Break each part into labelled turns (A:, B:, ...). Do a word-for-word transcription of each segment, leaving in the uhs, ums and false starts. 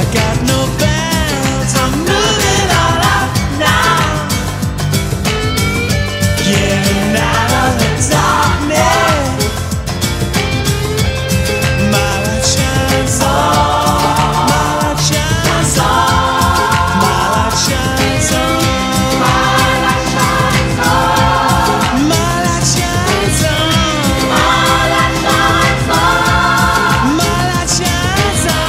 A: got no bounds. I'm moving all out now, getting out of the darkness. My light shines on, my light shines on, my light shines on, my light shines on, my light shines on, my light shines on, my light shines on.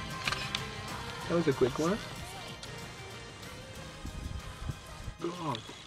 B: That was a quick one. Go on.